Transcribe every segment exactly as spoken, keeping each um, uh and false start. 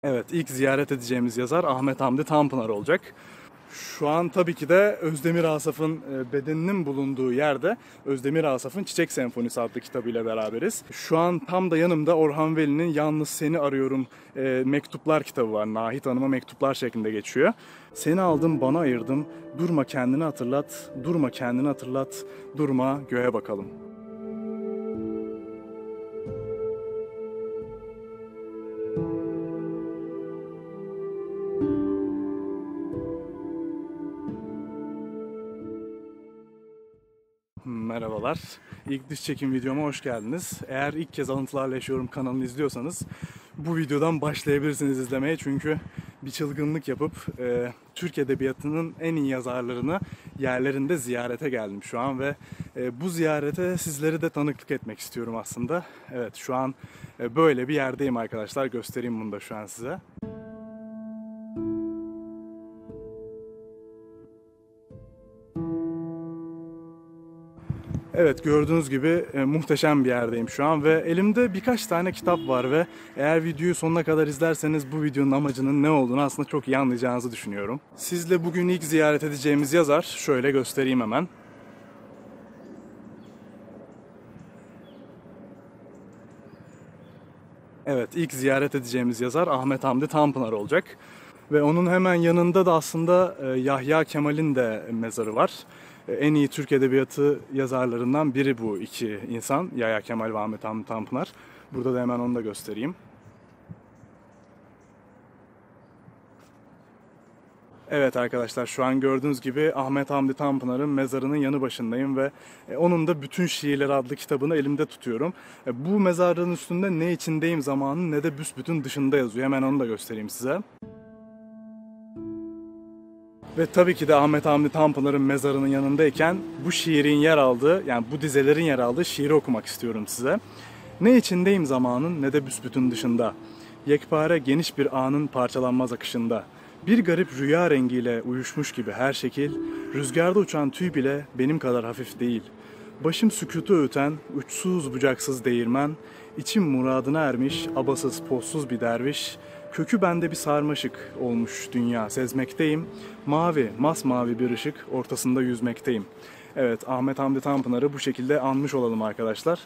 Evet, ilk ziyaret edeceğimiz yazar Ahmet Hamdi Tanpınar olacak. Şu an tabii ki de Özdemir Asaf'ın bedeninin bulunduğu yerde Özdemir Asaf'ın Çiçek Senfonisi adlı kitabıyla beraberiz. Şu an tam da yanımda Orhan Veli'nin Yalnız Seni Arıyorum e, mektuplar kitabı var. Nahit Hanım'a mektuplar şeklinde geçiyor. Seni aldım bana ayırdım, durma kendini hatırlat, durma kendini hatırlat, durma göğe bakalım. Merhabalar. İlk dış çekim videoma hoş geldiniz. Eğer ilk kez Alıntılarla Yaşıyorum kanalını izliyorsanız bu videodan başlayabilirsiniz izlemeye. Çünkü bir çılgınlık yapıp e, Türk Edebiyatı'nın en iyi yazarlarını yerlerinde ziyarete geldim şu an ve e, bu ziyarete sizleri de tanıklık etmek istiyorum aslında. Evet, şu an e, böyle bir yerdeyim arkadaşlar. Göstereyim bunu da şu an size. Evet, gördüğünüz gibi e, muhteşem bir yerdeyim şu an ve elimde birkaç tane kitap var ve eğer videoyu sonuna kadar izlerseniz bu videonun amacının ne olduğunu aslında çok iyi anlayacağınızı düşünüyorum. Sizle bugün ilk ziyaret edeceğimiz yazar, şöyle göstereyim hemen. Evet, ilk ziyaret edeceğimiz yazar Ahmet Hamdi Tanpınar olacak. Ve onun hemen yanında da aslında e, Yahya Kemal'in de mezarı var. En iyi Türk Edebiyatı yazarlarından biri bu iki insan. Yahya Kemal ve Ahmet Hamdi Tanpınar. Burada da hemen onu da göstereyim. Evet arkadaşlar, şu an gördüğünüz gibi Ahmet Hamdi Tanpınar'ın mezarının yanı başındayım ve onun da Bütün Şiirler adlı kitabını elimde tutuyorum. Bu mezarlığın üstünde ne içindeyim zamanı ne de büsbütün dışında yazıyor. Hemen onu da göstereyim size. Ve tabii ki de Ahmet Hamdi Tanpınar'ın mezarının yanındayken bu şiirin yer aldığı, yani bu dizelerin yer aldığı şiiri okumak istiyorum size. Ne içindeyim zamanın ne de büsbütün dışında. Yekpare geniş bir anın parçalanmaz akışında. Bir garip rüya rengiyle uyuşmuş gibi her şekil, rüzgarda uçan tüy bile benim kadar hafif değil. Başım sükutu öten, uçsuz bucaksız değirmen, içim muradına ermiş, abasız pozsuz bir derviş, kökü bende bir sarmaşık olmuş dünya sezmekteyim. Mavi, masmavi bir ışık ortasında yüzmekteyim. Evet, Ahmet Hamdi Tanpınar'ı bu şekilde anmış olalım arkadaşlar.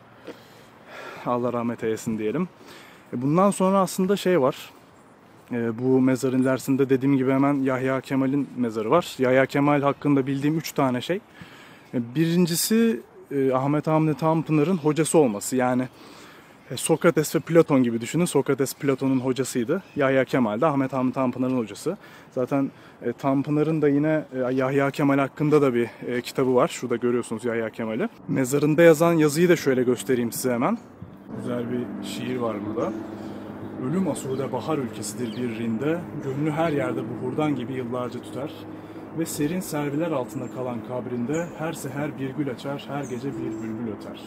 Allah rahmet eylesin diyelim. Bundan sonra aslında şey var. Bu mezarın ilerisinde dediğim gibi hemen Yahya Kemal'in mezarı var. Yahya Kemal hakkında bildiğim üç tane şey. Birincisi Ahmet Hamdi Tanpınar'ın hocası olması. Yani Sokrates ve Platon gibi düşünün. Sokrates Platon'un hocasıydı. Yahya Kemal de Ahmet Hamdi Tanpınar'ın hocası. Zaten e, Tanpınar'ın da yine e, Yahya Kemal hakkında da bir e, kitabı var. Şurada görüyorsunuz Yahya Kemal'i. Mezarında yazan yazıyı da şöyle göstereyim size hemen. Güzel bir şiir var burada. Ölüm asude bahar ülkesidir bir rinde. Gönlü her yerde buhurdan gibi yıllarca tutar. Ve serin serviler altında kalan kabrinde her seher bir gül açar, her gece bir bülbül öter.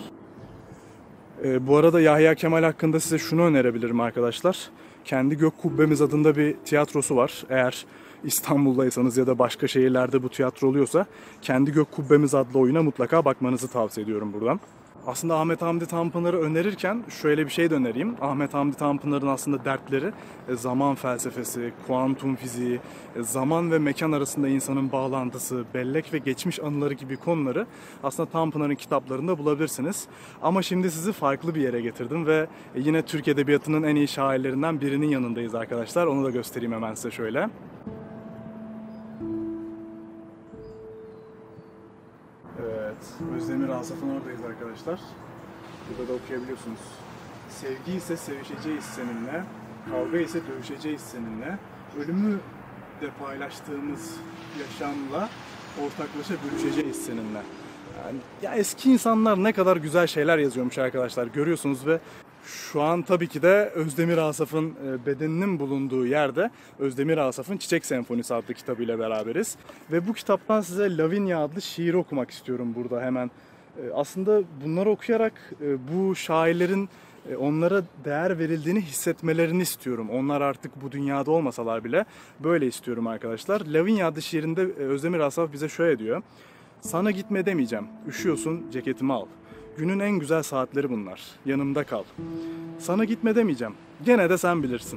Ee, bu arada Yahya Kemal hakkında size şunu önerebilirim arkadaşlar. Kendi Gök Kubbemiz adında bir tiyatrosu var. Eğer İstanbul'daysanız ya da başka şehirlerde bu tiyatro oluyorsa Kendi Gök Kubbemiz adlı oyuna mutlaka bakmanızı tavsiye ediyorum buradan. Aslında Ahmet Hamdi Tanpınar'ı önerirken şöyle bir şey de önereyim. Ahmet Hamdi Tanpınar'ın aslında dertleri zaman felsefesi, kuantum fiziği, zaman ve mekan arasında insanın bağlantısı, bellek ve geçmiş anıları gibi konuları aslında Tanpınar'ın kitaplarında bulabilirsiniz. Ama şimdi sizi farklı bir yere getirdim ve yine Türk Edebiyatı'nın en iyi şairlerinden birinin yanındayız arkadaşlar. Onu da göstereyim hemen size şöyle. Evet, Özdemir Asaf'ın oradayız arkadaşlar. Burada da okuyabiliyorsunuz. Sevgi ise sevişeceğiz seninle, kavga ise dövüşeceğiz seninle, ölümü de paylaştığımız yaşamla ortaklaşa bölüşeceğiz seninle. Yani, ya eski insanlar ne kadar güzel şeyler yazıyormuş arkadaşlar, görüyorsunuz ve şu an tabii ki de Özdemir Asaf'ın bedeninin bulunduğu yerde Özdemir Asaf'ın Çiçek Senfonisi adlı kitabıyla beraberiz. Ve bu kitaptan size Lavinia adlı şiiri okumak istiyorum burada hemen. Aslında bunları okuyarak bu şairlerin onlara değer verildiğini hissetmelerini istiyorum. Onlar artık bu dünyada olmasalar bile böyle istiyorum arkadaşlar. Lavinia adlı şiirinde Özdemir Asaf bize şöyle diyor. Sana gitme demeyeceğim, üşüyorsun ceketimi al. Günün en güzel saatleri bunlar. Yanımda kal. Sana gitme demeyeceğim. Gene de sen bilirsin.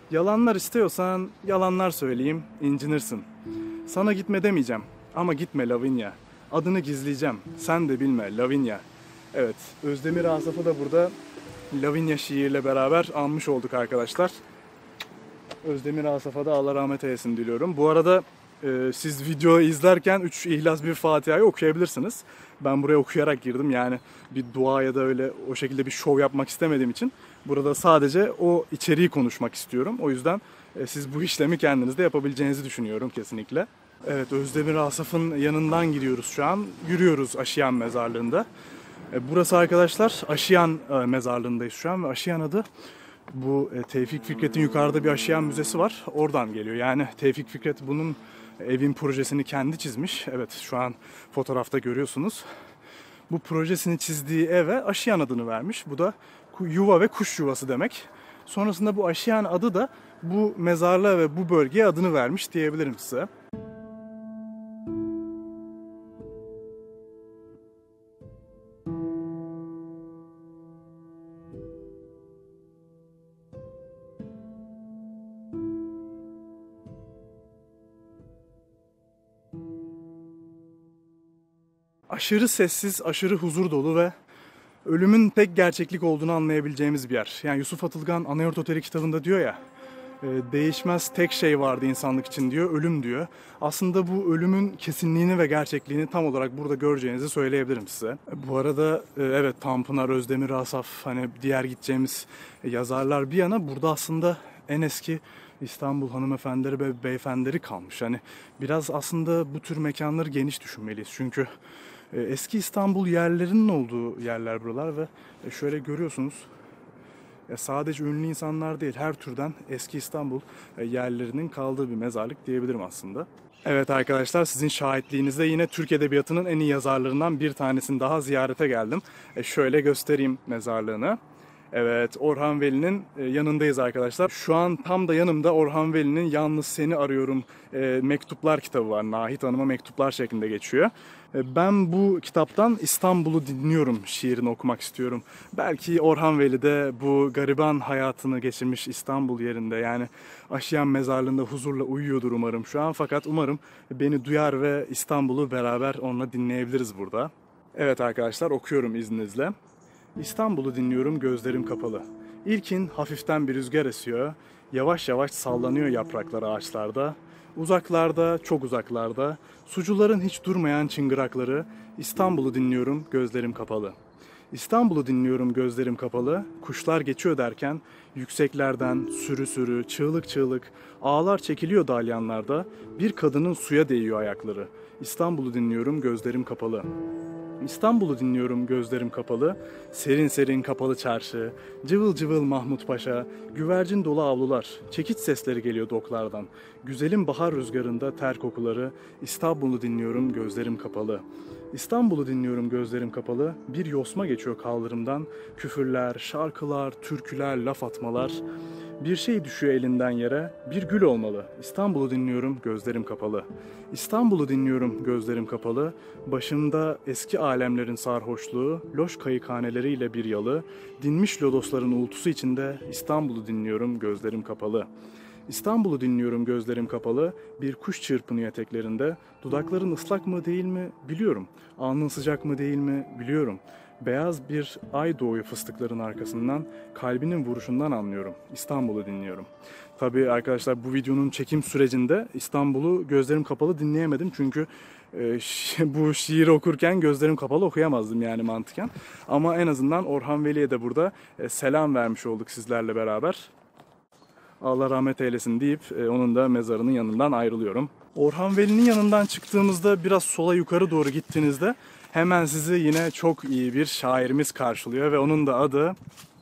Yalanlar istiyorsan yalanlar söyleyeyim, incinirsin. Sana gitme demeyeceğim ama gitme Lavinia. Adını gizleyeceğim, sen de bilme Lavinia. Evet, Özdemir Asaf'ı da burada Lavinia şiiriyle beraber anmış olduk arkadaşlar. Özdemir Asaf'a da Allah rahmet eylesin diliyorum. Bu arada e, siz video izlerken üç İhlas bir Fatiha'yı okuyabilirsiniz. Ben buraya okuyarak girdim, yani bir dua ya da öyle o şekilde bir şov yapmak istemediğim için burada sadece o içeriği konuşmak istiyorum. O yüzden e, siz bu işlemi kendiniz de yapabileceğinizi düşünüyorum kesinlikle. Evet, Özdemir Asaf'ın yanından gidiyoruz şu an. Yürüyoruz Aşiyan mezarlığında. E, burası arkadaşlar Aşiyan e, mezarlığındayız şu an ve Aşiyan adı bu e, Tevfik Fikret'in yukarıda bir Aşiyan müzesi var. Oradan geliyor. Yani Tevfik Fikret bunun evin projesini kendi çizmiş. Evet, şu an fotoğrafta görüyorsunuz. Bu projesini çizdiği eve Aşiyan adını vermiş. Bu da yuva ve kuş yuvası demek. Sonrasında bu Aşiyan adı da bu mezarlığa ve bu bölgeye adını vermiş diyebilirim size. Aşırı sessiz, aşırı huzur dolu ve ölümün pek gerçeklik olduğunu anlayabileceğimiz bir yer. Yani Yusuf Atılgan Anayurt Oteli kitabında diyor ya, değişmez tek şey vardı insanlık için diyor, ölüm diyor. Aslında bu ölümün kesinliğini ve gerçekliğini tam olarak burada göreceğinizi söyleyebilirim size. Bu arada evet, Tanpınar, Özdemir Asaf, hani diğer gideceğimiz yazarlar bir yana, burada aslında en eski İstanbul hanımefendileri ve beyefendileri kalmış. Hani biraz aslında bu tür mekanları geniş düşünmeliyiz. Çünkü eski İstanbul yerlerinin olduğu yerler buralar ve şöyle görüyorsunuz, sadece ünlü insanlar değil, her türden eski İstanbul yerlerinin kaldığı bir mezarlık diyebilirim aslında. Evet arkadaşlar, sizin şahitliğinizde yine Türk Edebiyatı'nın en iyi yazarlarından bir tanesini daha ziyarete geldim. E şöyle göstereyim mezarlığını. Evet, Orhan Veli'nin yanındayız arkadaşlar. Şu an tam da yanımda Orhan Veli'nin Yalnız Seni Arıyorum e, mektuplar kitabı var. Nahit Hanım'a mektuplar şeklinde geçiyor. E, ben bu kitaptan İstanbul'u dinliyorum şiirini okumak istiyorum. Belki Orhan Veli de bu gariban hayatını geçirmiş İstanbul yerinde, yani Aşiyan mezarlığında huzurla uyuyordur umarım şu an. Fakat umarım beni duyar ve İstanbul'u beraber onunla dinleyebiliriz burada. Evet arkadaşlar, okuyorum izninizle. İstanbul'u dinliyorum gözlerim kapalı. İlkin hafiften bir rüzgar esiyor. Yavaş yavaş sallanıyor yapraklar ağaçlarda. Uzaklarda, çok uzaklarda, sucuların hiç durmayan çıngırakları. İstanbul'u dinliyorum gözlerim kapalı. İstanbul'u dinliyorum gözlerim kapalı. Kuşlar geçiyor derken yükseklerden sürü sürü, çığlık çığlık, ağlar çekiliyor dalyanlarda. Bir kadının suya değiyor ayakları. İstanbul'u dinliyorum gözlerim kapalı. İstanbul'u dinliyorum gözlerim kapalı, serin serin kapalı çarşı, cıvıl cıvıl Mahmut Paşa, güvercin dolu avlular, çekiç sesleri geliyor doklardan, güzelim bahar rüzgarında ter kokuları, İstanbul'u dinliyorum gözlerim kapalı. İstanbul'u dinliyorum gözlerim kapalı, bir yosma geçiyor kaldırımdan, küfürler, şarkılar, türküler, laf atmalar. Bir şey düşüyor elinden yere, bir gül olmalı. İstanbul'u dinliyorum gözlerim kapalı. İstanbul'u dinliyorum gözlerim kapalı. Başımda eski alemlerin sarhoşluğu, loş kayıkhaneleriyle bir yalı, dinmiş lodosların uğultusu içinde İstanbul'u dinliyorum gözlerim kapalı. İstanbul'u dinliyorum gözlerim kapalı, bir kuş çırpınıyor eteklerinde. Dudakların ıslak mı değil mi biliyorum. Alnın sıcak mı değil mi biliyorum. Beyaz bir ay doğuyor fıstıkların arkasından, kalbinin vuruşundan anlıyorum. İstanbul'u dinliyorum. Tabii arkadaşlar, bu videonun çekim sürecinde İstanbul'u gözlerim kapalı dinleyemedim. Çünkü e, bu şiiri okurken gözlerim kapalı okuyamazdım yani mantıken. Ama en azından Orhan Veli'ye de burada e, selam vermiş olduk sizlerle beraber. Allah rahmet eylesin deyip e, onun da mezarının yanından ayrılıyorum. Orhan Veli'nin yanından çıktığımızda biraz sola yukarı doğru gittiğinizde hemen sizi yine çok iyi bir şairimiz karşılıyor ve onun da adı...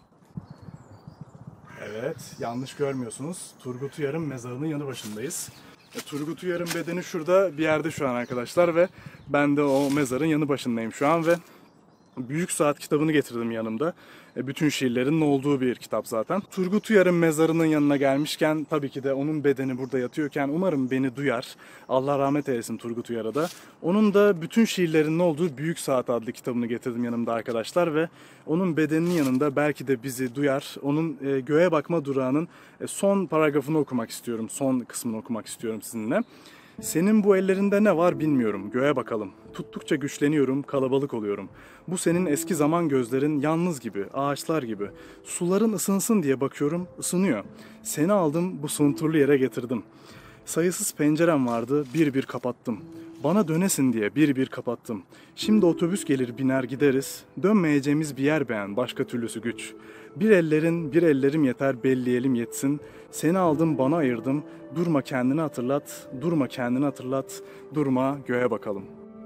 Evet, yanlış görmüyorsunuz. Turgut Uyar'ın mezarının yanı başındayız. E, Turgut Uyar'ın bedeni şurada bir yerde şu an arkadaşlar ve ben de o mezarın yanı başındayım şu an ve Büyük Saat kitabını getirdim yanımda. E, bütün şiirlerin olduğu bir kitap zaten. Turgut Uyar'ın mezarının yanına gelmişken, tabii ki de onun bedeni burada yatıyorken umarım beni duyar. Allah rahmet eylesin Turgut Uyar'a da. Onun da bütün şiirlerinin olduğu Büyük Saat adlı kitabını getirdim yanımda arkadaşlar ve onun bedeninin yanında belki de bizi duyar. Onun e, göğe bakma durağının e, son paragrafını okumak istiyorum. Son kısmını okumak istiyorum sizinle. Senin bu ellerinde ne var bilmiyorum, göğe bakalım. Tuttukça güçleniyorum, kalabalık oluyorum. Bu senin eski zaman gözlerin yalnız gibi, ağaçlar gibi. Suların ısınsın diye bakıyorum, ısınıyor. Seni aldım, bu sunturlu yere getirdim. Sayısız pencerem vardı, bir bir kapattım. Bana dönesin diye bir bir kapattım. Şimdi otobüs gelir biner gideriz. Dönmeyeceğimiz bir yer beğen, başka türlüsü güç. Bir ellerin, bir ellerim yeter, belleyelim yetsin. Seni aldım, bana ayırdım. Durma kendini hatırlat, durma kendini hatırlat. Durma, göğe bakalım.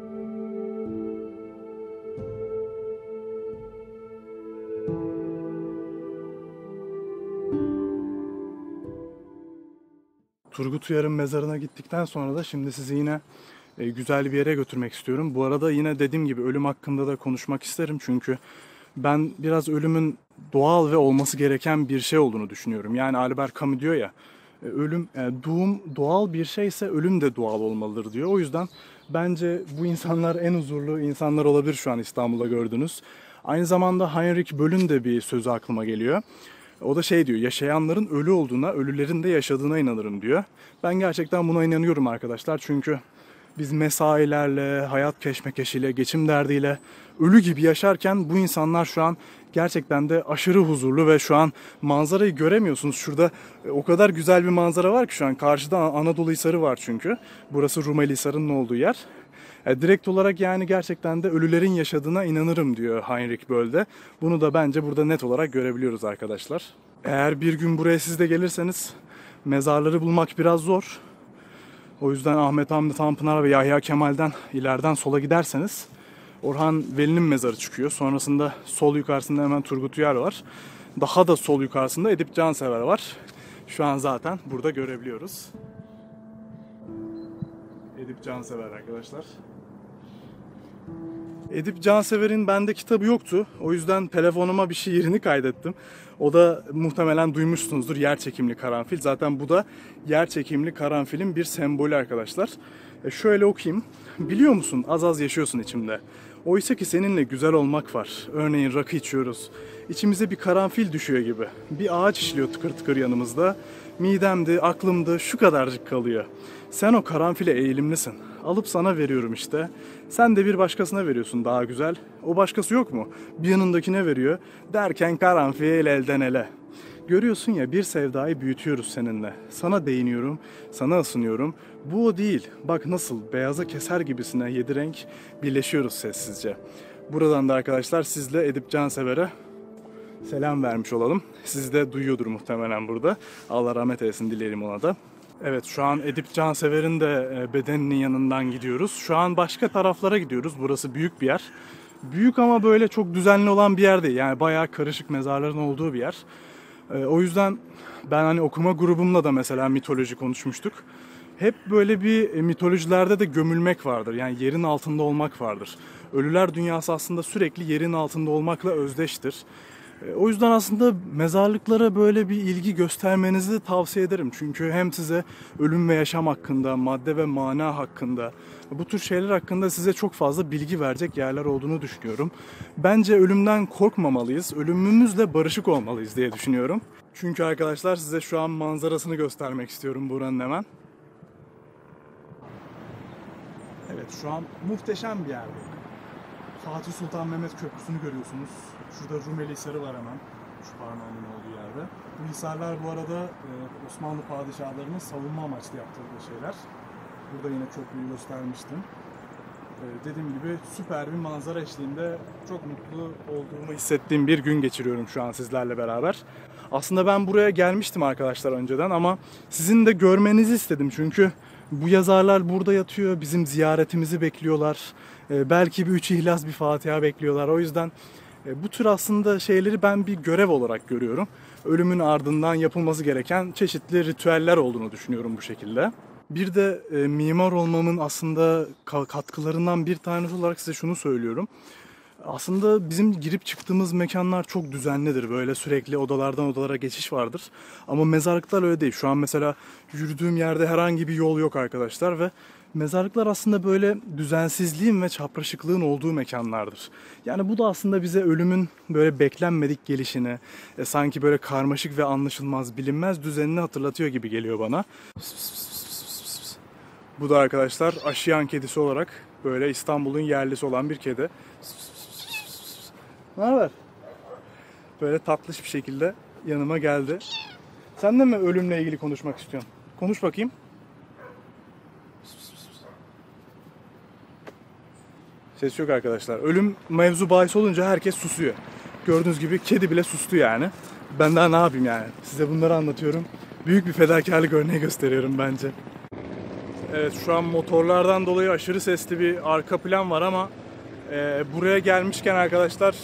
Turgut Uyar'ın mezarına gittikten sonra da şimdi sizi yine e, güzel bir yere götürmek istiyorum. Bu arada yine dediğim gibi ölüm hakkında da konuşmak isterim. Çünkü ben biraz ölümün doğal ve olması gereken bir şey olduğunu düşünüyorum. Yani Albert Camus diyor ya, e, ölüm, yani doğum doğal bir şeyse ölüm de doğal olmalıdır diyor. O yüzden bence bu insanlar en huzurlu insanlar olabilir şu an İstanbul'da gördüğünüz. Aynı zamanda Heinrich Böll'ün de bir sözü aklıma geliyor. O da şey diyor, yaşayanların ölü olduğuna, ölülerin de yaşadığına inanırım diyor. Ben gerçekten buna inanıyorum arkadaşlar. Çünkü biz mesailerle, hayat keşmekeşiyle, geçim derdiyle ölü gibi yaşarken bu insanlar şu an gerçekten de aşırı huzurlu ve şu an manzarayı göremiyorsunuz. Şurada o kadar güzel bir manzara var ki şu an. Karşıda Anadolu Hisarı var çünkü. Burası Rumeli Hisarı'nın olduğu yer. E, direkt olarak yani gerçekten de ölülerin yaşadığına inanırım diyor Heinrich Böll'de. Bunu da bence burada net olarak görebiliyoruz arkadaşlar. Eğer bir gün buraya siz de gelirseniz mezarları bulmak biraz zor. O yüzden Ahmet Hamdi Tanpınar ve Yahya Kemal'den ileriden sola giderseniz Orhan Veli'nin mezarı çıkıyor. Sonrasında sol yukarısında hemen Turgut Uyar var. Daha da sol yukarısında Edip Cansever var. Şu an zaten burada görebiliyoruz. Edip Cansever arkadaşlar. Edip Cansever'in bende kitabı yoktu. O yüzden telefonuma bir şiirini kaydettim. O da muhtemelen duymuşsunuzdur, Yerçekimli Karanfil. Zaten bu da Yerçekimli Karanfil'in bir sembolü arkadaşlar. E şöyle okuyayım. Biliyor musun, az az yaşıyorsun içimde. Oysa ki seninle güzel olmak var. Örneğin rakı içiyoruz. İçimize bir karanfil düşüyor gibi. Bir ağaç işliyor tıkır tıkır yanımızda. Midemdi, aklımdı, şu kadarcık kalıyor. Sen o karanfile eğilimlisin. Alıp sana veriyorum işte. Sen de bir başkasına veriyorsun daha güzel. O başkası yok mu? Bir yanındakine veriyor. Derken karanfil elden ele. Görüyorsun ya, bir sevdayı büyütüyoruz seninle. Sana değiniyorum, sana ısınıyorum. Bu o değil. Bak nasıl beyaza keser gibisine yedi renk birleşiyoruz sessizce. Buradan da arkadaşlar sizle Edip Cansever'e selam vermiş olalım. Siz de duyuyordur muhtemelen burada. Allah rahmet eylesin dileyelim ona da. Evet, şu an Edip Cansever'in de bedeninin yanından gidiyoruz. Şu an başka taraflara gidiyoruz. Burası büyük bir yer. Büyük ama böyle çok düzenli olan bir yer değil. Yani bayağı karışık mezarların olduğu bir yer. O yüzden ben hani okuma grubumla da mesela mitoloji konuşmuştuk. Hep böyle bir mitolojilerde de gömülmek vardır. Yani yerin altında olmak vardır. Ölüler dünyası aslında sürekli yerin altında olmakla özdeştir. O yüzden aslında mezarlıklara böyle bir ilgi göstermenizi de tavsiye ederim. Çünkü hem size ölüm ve yaşam hakkında, madde ve mana hakkında, bu tür şeyler hakkında size çok fazla bilgi verecek yerler olduğunu düşünüyorum. Bence ölümden korkmamalıyız, ölümümüzle barışık olmalıyız diye düşünüyorum. Çünkü arkadaşlar size şu an manzarasını göstermek istiyorum buranın hemen. Evet, şu an muhteşem bir yerde. Fatih Sultan Mehmet Köprüsü'nü görüyorsunuz. Şurada Rumeli Hisarı var hemen. Şu parmağımın olduğu yerde. Bu hisarlar bu arada e, Osmanlı padişahlarının savunma amaçlı yaptırdığı şeyler. Burada yine köprüyü göstermiştim. E, dediğim gibi süper bir manzara eşliğinde çok mutlu olduğumu hissettiğim bir gün geçiriyorum şu an sizlerle beraber. Aslında ben buraya gelmiştim arkadaşlar önceden ama sizin de görmenizi istedim. Çünkü bu yazarlar burada yatıyor, bizim ziyaretimizi bekliyorlar. E, belki bir üç ihlas, bir Fatiha bekliyorlar. O yüzden e, bu tür aslında şeyleri ben bir görev olarak görüyorum. Ölümün ardından yapılması gereken çeşitli ritüeller olduğunu düşünüyorum bu şekilde. Bir de e, mimar olmamın aslında katkılarından bir tanesi olarak size şunu söylüyorum. Aslında bizim girip çıktığımız mekanlar çok düzenlidir. Böyle sürekli odalardan odalara geçiş vardır. Ama mezarlıklar öyle değil. Şu an mesela yürüdüğüm yerde herhangi bir yol yok arkadaşlar ve mezarlıklar aslında böyle düzensizliğin ve çapraşıklığın olduğu mekanlardır. Yani bu da aslında bize ölümün böyle beklenmedik gelişini, e, sanki böyle karmaşık ve anlaşılmaz, bilinmez düzenini hatırlatıyor gibi geliyor bana. Bu da arkadaşlar Aşiyan kedisi olarak böyle İstanbul'un yerlisi olan bir kedi. Ne haber? Böyle tatlış bir şekilde yanıma geldi. Sen de mi ölümle ilgili konuşmak istiyorsun? Konuş bakayım. Ses yok arkadaşlar. Ölüm mevzu bahis olunca herkes susuyor. Gördüğünüz gibi kedi bile sustu yani. Ben daha ne yapayım yani? Size bunları anlatıyorum. Büyük bir fedakarlık örneği gösteriyorum bence. Evet, şu an motorlardan dolayı aşırı sesli bir arka plan var ama e, buraya gelmişken arkadaşlar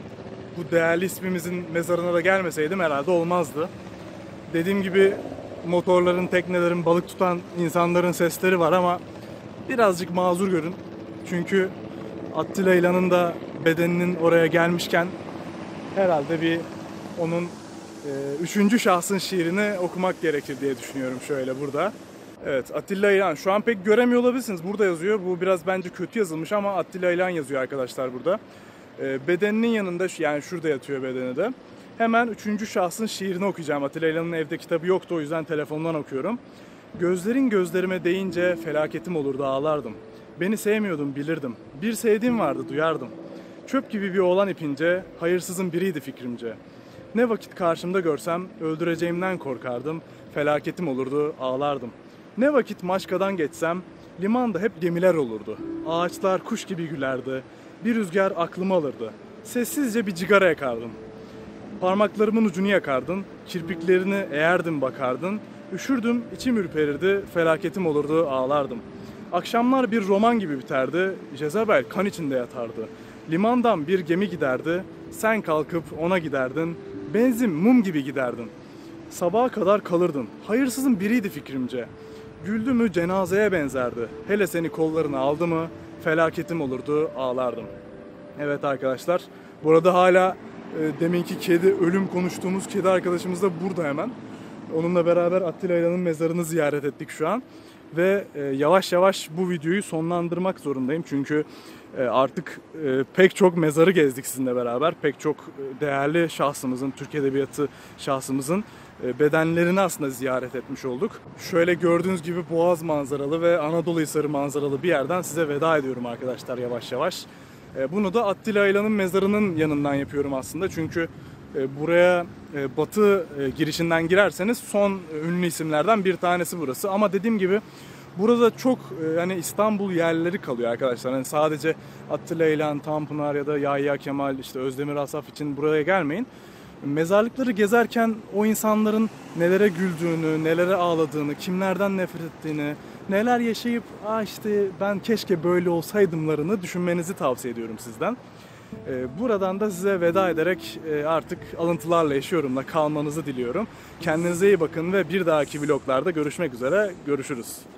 bu değerli ismimizin mezarına da gelmeseydim herhalde olmazdı. Dediğim gibi motorların, teknelerin, balık tutan insanların sesleri var ama birazcık mazur görün. Çünkü Attila İlhan'ın da bedeninin oraya gelmişken herhalde bir onun e, üçüncü şahsın şiirini okumak gerekir diye düşünüyorum şöyle burada. Evet, Attila İlhan. Şu an pek göremiyor olabilirsiniz. Burada yazıyor. Bu biraz bence kötü yazılmış ama Attila İlhan yazıyor arkadaşlar burada. E, bedeninin yanında, yani şurada yatıyor bedeni de. Hemen üçüncü şahsın şiirini okuyacağım. Attila İlhan'ın evde kitabı yoktu, o yüzden telefondan okuyorum. Gözlerin gözlerime değince felaketim olurdu, ağlardım. Beni sevmiyordum, bilirdim. Bir sevdiğim vardı, duyardım. Çöp gibi bir oğlan ipince, hayırsızın biriydi fikrimce. Ne vakit karşımda görsem öldüreceğimden korkardım. Felaketim olurdu, ağlardım. Ne vakit Maçka'dan geçsem limanda hep gemiler olurdu. Ağaçlar kuş gibi gülerdi. Bir rüzgar aklımı alırdı. Sessizce bir cigara yakardın. Parmaklarımın ucunu yakardın. Kirpiklerini eğerdin bakardın. Üşürdüm, içim ürperirdi. Felaketim olurdu, ağlardım. Akşamlar bir roman gibi biterdi. Jezebel kan içinde yatardı. Limandan bir gemi giderdi. Sen kalkıp ona giderdin. Benzin mum gibi giderdin. Sabaha kadar kalırdın. Hayırsızın biriydi fikrimce. Güldü mü cenazeye benzerdi. Hele seni kollarına aldı mı felaketim olurdu, ağlardım. Evet arkadaşlar, burada hala e, deminki kedi, ölüm konuştuğumuz kedi arkadaşımız da burada hemen. Onunla beraber Attila İlhan'ın mezarını ziyaret ettik şu an. Ve e, yavaş yavaş bu videoyu sonlandırmak zorundayım. Çünkü e, artık e, pek çok mezarı gezdik sizinle beraber. Pek çok e, değerli şahsımızın, Türk Edebiyatı şahsımızın e, bedenlerini aslında ziyaret etmiş olduk. Şöyle gördüğünüz gibi Boğaz manzaralı ve Anadolu Hisarı manzaralı bir yerden size veda ediyorum arkadaşlar yavaş yavaş. E, bunu da Attila İlhan'ın mezarının yanından yapıyorum aslında. Çünkü e, buraya e, batı e, girişinden girerseniz son e, ünlü isimlerden bir tanesi burası. Ama dediğim gibi burada çok e, hani İstanbul yerleri kalıyor arkadaşlar. Hani sadece Attila İlhan, Tanpınar ya da Yahya Kemal, işte Özdemir Asaf için buraya gelmeyin. Mezarlıkları gezerken o insanların nelere güldüğünü, nelere ağladığını, kimlerden nefret ettiğini, neler yaşayıp "Aa işte ben keşke böyle olsaydımlarını" düşünmenizi tavsiye ediyorum sizden. Buradan da size veda ederek artık alıntılarla yaşıyorumla kalmanızı diliyorum. Kendinize iyi bakın ve bir dahaki vloglarda görüşmek üzere. Görüşürüz.